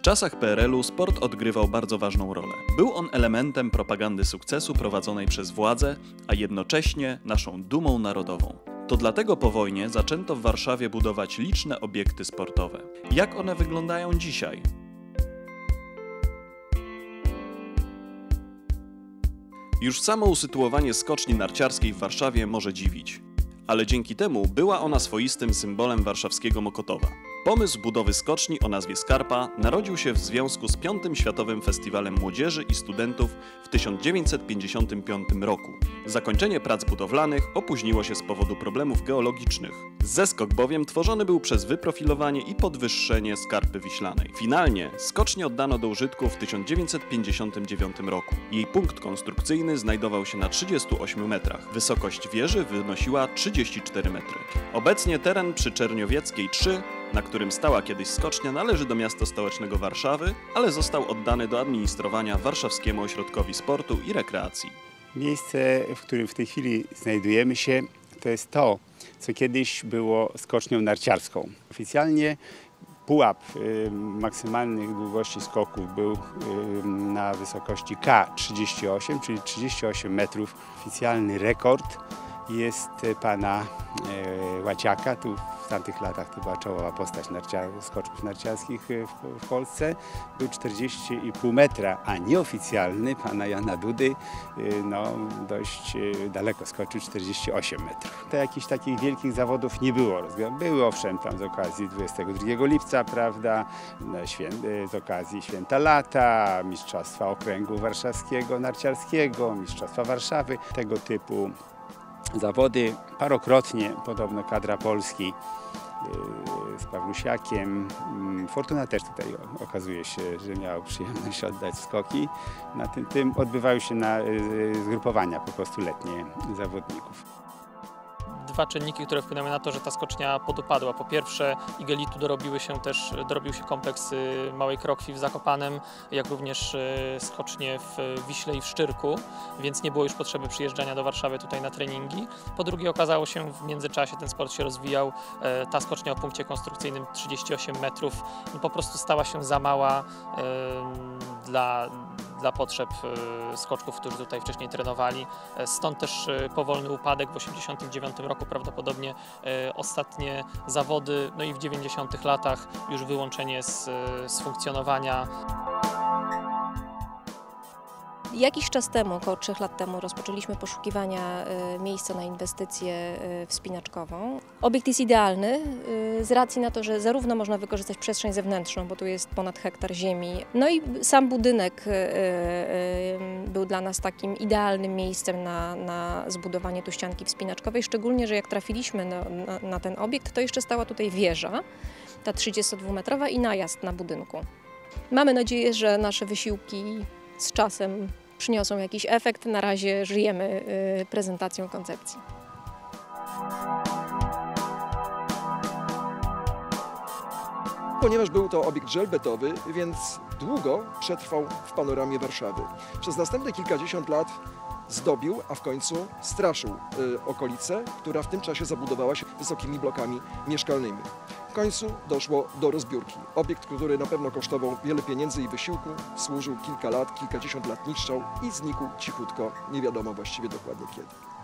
czasach PRL-u sport odgrywał bardzo ważną rolę. Był on elementem propagandy sukcesu prowadzonej przez władzę, a jednocześnie naszą dumą narodową. To dlatego po wojnie zaczęto w Warszawie budować liczne obiekty sportowe. Jak one wyglądają dzisiaj? Już samo usytuowanie skoczni narciarskiej w Warszawie może dziwić. Ale dzięki temu była ona swoistym symbolem warszawskiego Mokotowa. Pomysł budowy skoczni o nazwie Skarpa narodził się w związku z V Światowym Festiwalem Młodzieży i Studentów w 1955 roku. Zakończenie prac budowlanych opóźniło się z powodu problemów geologicznych. Zeskok bowiem tworzony był przez wyprofilowanie i podwyższenie Skarpy Wiślanej. Finalnie skocznię oddano do użytku w 1959 roku. Jej punkt konstrukcyjny znajdował się na 38 metrach. Wysokość wieży wynosiła 34 metry. Obecnie teren przy Czerniowieckiej 3, na którym stała kiedyś skocznia, należy do miasta stołecznego Warszawy, ale został oddany do administrowania Warszawskiemu Ośrodkowi Sportu i Rekreacji. Miejsce, w którym w tej chwili znajdujemy się, to jest to, co kiedyś było skocznią narciarską. Oficjalnie pułap maksymalnych długości skoków był na wysokości K38, czyli 38 metrów. Oficjalny rekord jest pana Łaciaka. Tu w tamtych latach to była czołowa postać skoczków narciarskich w Polsce. Był 40,5 metra, a nieoficjalny pana Jana Dudy dość daleko skoczył, 48 metrów. To jakichś takich wielkich zawodów nie było. Były owszem tam z okazji 22 lipca, prawda, z okazji Święta Lata, Mistrzostwa Okręgu Warszawskiego Narciarskiego, Mistrzostwa Warszawy, tego typu zawody. Parokrotnie podobno kadra Polski z Pawlusiakiem. Fortuna też tutaj okazuje się, że miała przyjemność oddać skoki. Na tym odbywały się zgrupowania po prostu letnie zawodników. Dwa czynniki, które wpłynęły na to, że ta skocznia podupadła. Po pierwsze, igelitu dorobił się kompleks Małej Krokwi w Zakopanem, jak również skocznie w Wiśle i w Szczyrku, więc nie było już potrzeby przyjeżdżania do Warszawy tutaj na treningi. Po drugie, okazało się w międzyczasie, ten sport się rozwijał, ta skocznia o punkcie konstrukcyjnym 38 metrów po prostu stała się za mała dla potrzeb skoczków, którzy tutaj wcześniej trenowali. Stąd też powolny upadek w 1989 roku, prawdopodobnie ostatnie zawody, no i w 90 latach już wyłączenie z funkcjonowania. Jakiś czas temu, około 3 lat temu, rozpoczęliśmy poszukiwania miejsca na inwestycję wspinaczkową. Obiekt jest idealny z racji na to, że zarówno można wykorzystać przestrzeń zewnętrzną, bo tu jest ponad hektar ziemi, no i sam budynek był dla nas takim idealnym miejscem na zbudowanie tu ścianki wspinaczkowej, szczególnie, że jak trafiliśmy na ten obiekt, to jeszcze stała tutaj wieża, ta 32-metrowa i najazd na budynku. Mamy nadzieję, że nasze wysiłki z czasem przyniosą jakiś efekt. Na razie żyjemy prezentacją koncepcji. Ponieważ był to obiekt żelbetowy, więc długo przetrwał w panoramie Warszawy. Przez następne kilkadziesiąt lat zdobił, a w końcu straszył okolicę, która w tym czasie zabudowała się wysokimi blokami mieszkalnymi. W końcu doszło do rozbiórki. Obiekt, który na pewno kosztował wiele pieniędzy i wysiłku, służył kilka lat, kilkadziesiąt lat niszczał i znikł cichutko, nie wiadomo właściwie dokładnie kiedy.